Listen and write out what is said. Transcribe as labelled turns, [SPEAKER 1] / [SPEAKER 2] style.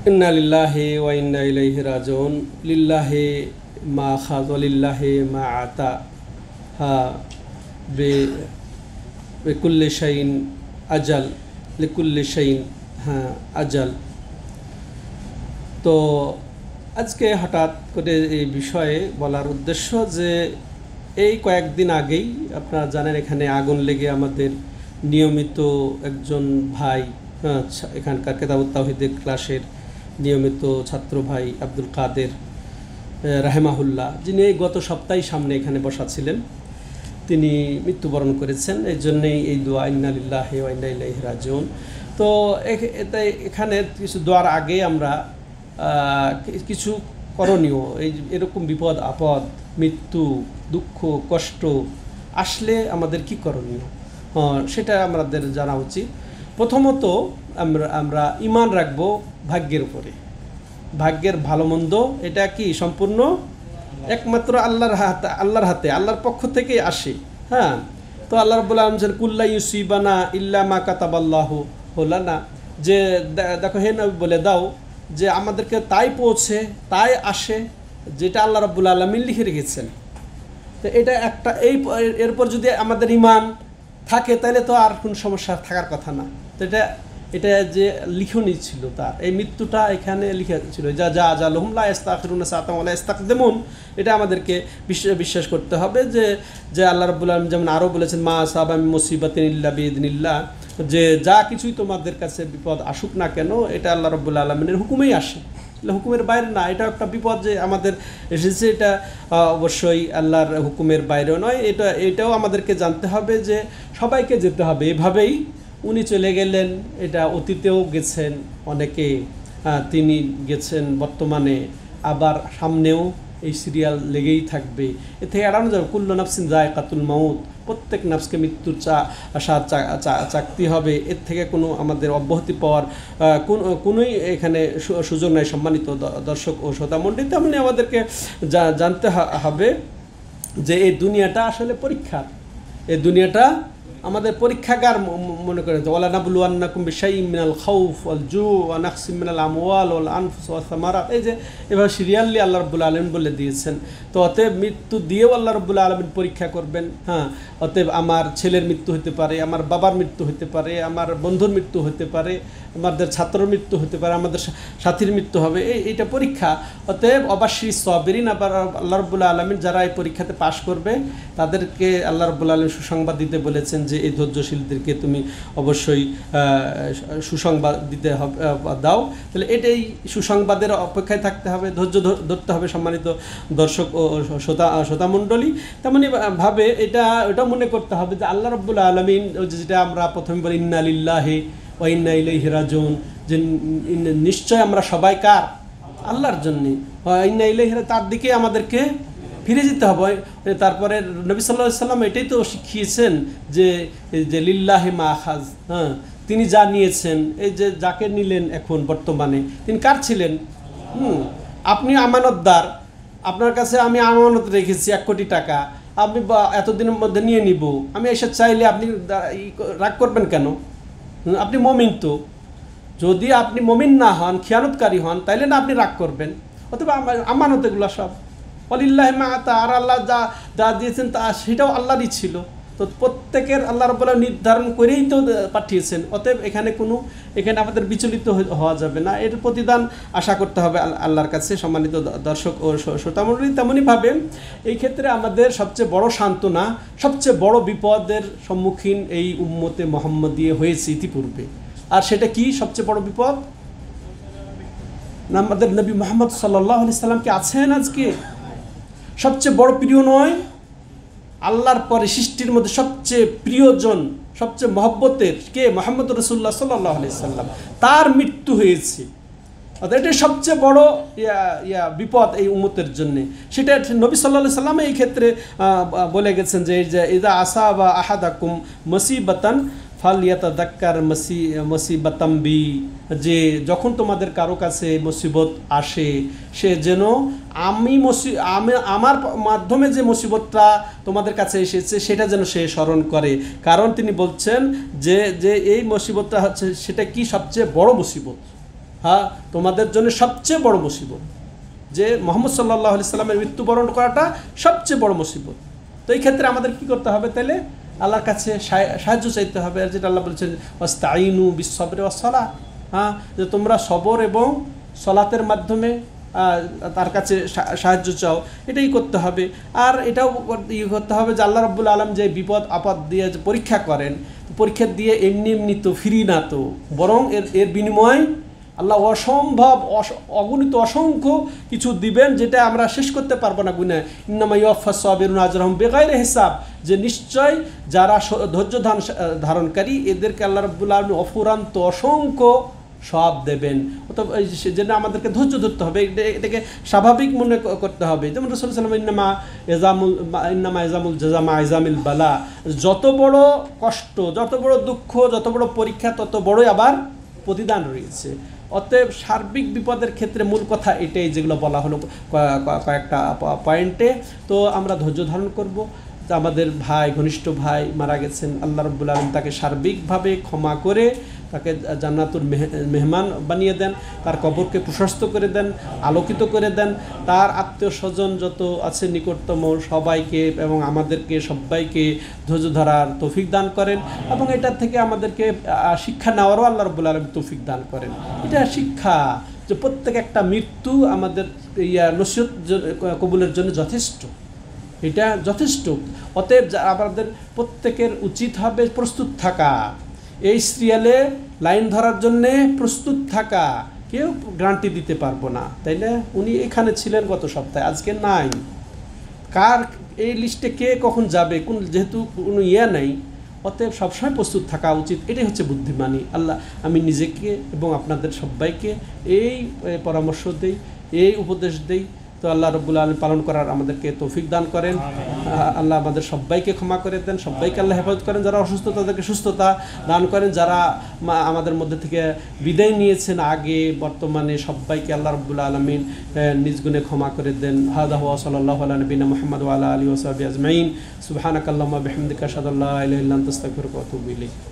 [SPEAKER 1] ইন্না লিল্লাহি ওয়া ইন্না ইলাইহি রাজিউন। লিল্লাহি মা আখায ওয়া লিল্লাহি মা আতা, হা বিকুল্লি শাইইন আজাল, লিকুল্লি শাইইন আজাল। তো আজকে হঠাৎ করে এই বিষয়ে বলার উদ্দেশ্য যে এই কয়েকদিন আগেই আপনারা জানেন এখানে আগুন লেগে আমাদের নিয়মিত একজন ভাই, এখানকার কিতাবুত তাওহীদের ক্লাসের নিয়মিত ছাত্র ভাই আব্দুল কাদের রাহেমাহুল্লাহ, যিনি এই গত সপ্তাহে সামনে এখানে বসা ছিলেন, তিনি মৃত্যুবরণ করেছেন। এই জন্যেই এই দোয়া ইন্না লিল্লাহি ওয়া ইন্না ইলাইহি রাজিউন। তো এখানে কিছু দোয়ার আগে আমরা কিছু করণীয়, এরকম বিপদ আপদ, মৃত্যু, দুঃখ, কষ্ট আসলে আমাদের কি করণীয় সেটা আমাদের জানা উচিত। প্রথমত আমরা ঈমান রাখবো ভাগ্যের উপরে। ভাগ্যের ভালো মন্দ এটা কি সম্পূর্ণ একমাত্র আল্লাহর হাতে, আল্লাহর পক্ষ থেকে আসে। তো আল্লাহ রাব্বুল আলামিন কুল্লা ইউসিবানা ইল্লা মা কাতাবাল্লাহু লানা, যে দেখো হে নবী বলে দাও যে আমাদেরকে তাই পৌঁছে, তাই আসে যেটা আল্লাহ রাব্বুল আলামিন লিখে রেখেছেন। তো এটা একটা, এরপর যদি আমাদের ঈমান থাকে তাহলে তো আর কোনো সমস্যা থাকার কথা না। তো এটা যে লিখনই ছিল, তার এই মৃত্যুটা এখানে লিখা ছিল, যা লহুম লা ইস্তাখিরুনা সাআতান ওয়া লা ইস্তাকদিমুন। এটা আমাদেরকে বিশ্বাস করতে হবে যে আল্লাহ রাব্বুল আলামিন যেমন আরও বলেছেন মা আসাবা মিন মুসিবাতিন ইল্লা বিইذনিল্লাহ, যে যা কিছুই তোমাদের কাছে বিপদ আসুক না কেন এটা আল্লাহ রাব্বুল আলামিনের হুকুমেই আসে, হুকুমের বাইরে না। এটা একটা বিপদ যে আমাদের এসেছে, এটা অবশ্যই আল্লাহর হুকুমের বাইরেও নয়। এটাও আমাদেরকে জানতে হবে যে সবাইকে যেতে হবে, এভাবেই উনি চলে গেলেন। এটা অতীতেও গেছেন অনেকে, তিনি গেছেন, বর্তমানে আবার সামনেও এই সিরিয়াল লেগেই থাকবে। এ থেকে এড়ানো যাবে কুল্লু নাফসিন যায়কাতুল মাউত, প্রত্যেক নাফসকে মৃত্যুর চাকতি হবে। এর থেকে কোনো আমাদের অব্যাহতি পাওয়ার কোনোই এখানে সুযোগ নাই। সম্মানিত দর্শক ও শ্রোতামণ্ডলী, তেমনি আমাদেরকে জানতে হবে যে এই দুনিয়াটা আসলে পরীক্ষার, এই দুনিয়াটা আমাদের পরীক্ষাগার মনে করেন। ওয়ালা নাবলুয়ান্নাকুম বিশাইইম মিনাল খাউফ ওয়াল জু ওয়া নাকসিম মিনাল আমওয়াল ওয়াল আনফুস ওয়াস সামারাত, এই যে এভাবে সিরিয়ালি আল্লাহ রাব্বুল আলামিন বলে দিয়েছেন। তো অতএব মৃত্যু দিয়েও আল্লাহ রাব্বুল আলামিন পরীক্ষা করবেন। অতএব আমার ছেলের মৃত্যু হতে পারে, আমার বাবার মৃত্যু হতে পারে, আমার বন্ধুর মৃত্যু হতে পারে, আমাদের ছাত্রর মৃত্যু হতে পারে, আমাদের সাথীর মৃত্যু হবে, এইটা পরীক্ষা। অতএব অবশ্যই সাবিরিন, আবার আল্লাহ রাব্বুল আলামিন যারা এই পরীক্ষাতে পাশ করবে তাদেরকে আল্লাহ রাব্বুল আলামিন সুসংবাদ দিতে বলেছেন যে এই ধৈর্যশীলদেরকে তুমি অবশ্যই সুসংবাদ দিতে হবে, দাও। তাহলে এটাই সুসংবাদের অপেক্ষায় থাকতে হবে, ধৈর্য ধরতে হবে। সম্মানিত দর্শক ও শ্রোতামণ্ডলী, তেমনি ভাবে এটা মনে করতে হবে যে আল্লাহ রাব্বুল আলামিন, যেটা আমরা প্রথমে বলি ইন্না লিল্লাহি ওয়া ইন্না ইলাইহি রাজিউন, যে নিশ্চয় আমরা সবাই কার, আল্লাহর জন্যে, ইন্না ইলাইহি, তার দিকে আমাদেরকে ফিরে যেতে হবে। তারপরে নবী সাল্লাল্লাহু আলাইহি সাল্লাম এটাই তো শিখিয়েছেন যে লিল্লাহি মা আখায, তিনি যা নিয়েছেন, এই যে যাকে নিলেন এখন বর্তমানে, তিনি কার ছিলেন? আপনি আমানতদার, আপনার কাছে আমি আমানত রেখেছি 1 কোটি টাকা, আপনি এতদিনের মধ্যে নিয়ে নিব, আমি এসে চাইলে আপনি রাগ করবেন কেন? আপনি মুমিন। তো যদি আপনি মুমিন না হন, খিয়ানতকারী হন, তাইলে না আপনি রাগ করবেন। অথবা আমানত এগুলো সব ওয়ালিল্লাহি মা আতা, আর আল্লাহ যা দিয়েছেন তা সেটাও আল্লাহরই ছিল। তো প্রত্যেকের আল্লাহ রাব্বুল আলামিন নির্ধারণ করেই তো পাঠিয়েছেন। অতএব এখানে আমাদের বিচলিত হওয়া যাবে না, এর প্রতিদান আশা করতে হবে আল্লাহর কাছে। সম্মানিত দর্শক ও শ্রোতামণ্ডলী, তেমনইভাবে এই ক্ষেত্রে আমাদের সবচেয়ে বড় সান্ত্বনা, সবচেয়ে বড় বিপদের সম্মুখীন এই উম্মতে মুহাম্মদিয়ে হয়েছে ইতিপূর্বে। আর সেটা কি সবচেয়ে বড় বিপদ? না, আমাদের নবী মুহাম্মদ সাল্লাল্লাহু আলাইহি সাল্লাম কি আছেন আজকে? সবচেয়ে বড় প্রিয় নয়? আল্লাহর পরে সৃষ্টির মধ্যে সবচেয়ে প্রিয়জন, সবচেয়ে মহব্বতের কে? মুহাম্মদ রাসূলুল্লাহ সাল্লাল্লাহু আলাইহি সাল্লাম, তার মৃত্যু হয়েছে। অর্থাৎ এটা সবচেয়ে বড় বিপদ এই উম্মতের জন্য। সেটা নবী সাল্লাল্লাহু আলাইহি সাল্লাম এই ক্ষেত্রে বলে গেছেন যে ইযা আসাবা আহাদাকুম মুসিবাতান ফালিয়াতাযাক্কার মুসিবাতাম বি, যে যখন তোমাদের কারো কাছে মুসিবত আসে, সে যেন আমার মাধ্যমে যে মুসিবতটা তোমাদের কাছে এসেছে সেটা যেন সে স্মরণ করে। কারণ তিনি বলছেন যে এই মুসিবতটা হচ্ছে, সেটা কি সবচেয়ে বড় মুসিবত। হ্যাঁ, তোমাদের জন্য সবচেয়ে বড় মুসিবত যে মুহাম্মদ সাল্লাল্লাহু আলাইহি সাল্লামের মৃত্যুবরণ করাটা সবচেয়ে বড় মুসিবত। তো এই ক্ষেত্রে আমাদের কি করতে হবে? তাহলে আল্লাহর কাছে সাহায্য চাইতে হবে। আর যেটা আল্লাহ বলছেন ওয়াস্তাইনু বিস-সাবরি ওয়াস-সালাহ, হ্যাঁ, যে তোমরা সবর এবং সলাতের মাধ্যমে তার কাছে সাহায্য চাও, এটাই করতে হবে। আর এটাও করতে হবে যে আল্লাহ রাব্বুল আলামিন যে বিপদ আপদ দিয়ে যে পরীক্ষা করেন, পরীক্ষা দিয়ে এমনি এমনি তো ফ্রি না, তো বরং এর বিনিময় আল্লাহ অসম্ভব অগণিত অসংখ্য কিছু দিবেন, যেটা আমরা শেষ করতে পারবো না গুণে। ইন্নামা ইউওয়াফফাস সাবিরুনা আজরাহুম বিগাইরি হিসাব, যে নিশ্চয় যারা ধৈর্য ধারণকারী এদেরকে আল্লাহ রাব্বুল আলামিন অফুরান্ত অসংখ্য সওয়াব দেবেন। অতএব যেন আমাদেরকে ধৈর্য ধরতে হবে, এটাকে স্বাভাবিক মনে করতে হবে। যেমন রাসূল সাল্লাল্লাহু আলাইহি ওয়াসাল্লাম ইন্নামা ইজামুল জাযা মা ইজামিল বালা, যত বড় কষ্ট, যত বড় দুঃখ, যত বড় পরীক্ষা, তত বড়ই আবার প্রতিদান রয়েছে। অতএব সার্বিক বিপদের ক্ষেত্রে মূল কথা এটাই, যেগুলো বলা হলো কয়েকটা পয়েন্টে। তো আমরা ধৈর্য ধারণ করব। আমাদের ভাই, ঘনিষ্ঠ ভাই মারা গেছেন, আল্লাহ রাব্বুল আলামিন তাকে সার্বিকভাবে ক্ষমা করে তাকে জান্নাতুল মেহমান বানিয়ে দেন, তার কবরকে প্রশস্ত করে দেন, আলোকিত করে দেন, তার আত্মীয় স্বজন যত আছে নিকটতম সবাইকে এবং আমাদেরকে সবাইকে ধৈর্য ধরার তৌফিক দান করেন, এবং এটা থেকে আমাদেরকে শিক্ষা নেওয়ারও আল্লাহ রাব্বুল আলামিন তৌফিক দান করেন। এটা শিক্ষা যে প্রত্যেক একটা মৃত্যু আমাদের নসিহত কবুলের জন্য যথেষ্ট, এটা যথেষ্ট। অতএব আমাদের প্রত্যেকের উচিত হবে প্রস্তুত থাকা, এই সিরিয়ালে লাইন ধরার জন্যে প্রস্তুত থাকা। কেউ গ্যারান্টি দিতে পারবো না, তাই না? উনি এখানে ছিলেন গত সপ্তাহে, আজকে নাই, কার এই লিস্টে কে কখন যাবে, কোন যেহেতু কোনো নেই, অতএব সবসময় প্রস্তুত থাকা উচিত। এটাই হচ্ছে বুদ্ধিমানী। আল্লাহ, আমি নিজেকে এবং আপনাদের সবাইকে এই পরামর্শ দেই, এই উপদেশ দেই। তো আল্লাহ রাব্বুল আলামিন পালন করার আমাদেরকে তৌফিক দান করেন। আল্লাহ আমাদের সবাইকে ক্ষমা করে দেন, সবাইকে আল্লাহ হেফাজত করেন। যারা অসুস্থ তাদেরকে সুস্থতা দান করেন, যারা আমাদের মধ্যে থেকে বিদায় নিয়েছেন আগে বর্তমানে, সবাইকে আল্লাহ রাব্বুল আলামিন নিজ গুণে ক্ষমা করে দেন। হাদা ওয়া সাল্লাল্লাহু আলা নবিয়িনা মুহাম্মদ ওয়া আলা আলিহি ওয়া সাহবিহি আজমাইন। সুবহানাকাল্লাহুম্মা বিহামদিকা আশহাদু আল্লা ইলাহা ইল্লা আনতা আস্তাগফিরুকা ওয়া আতুবু ইলাইক।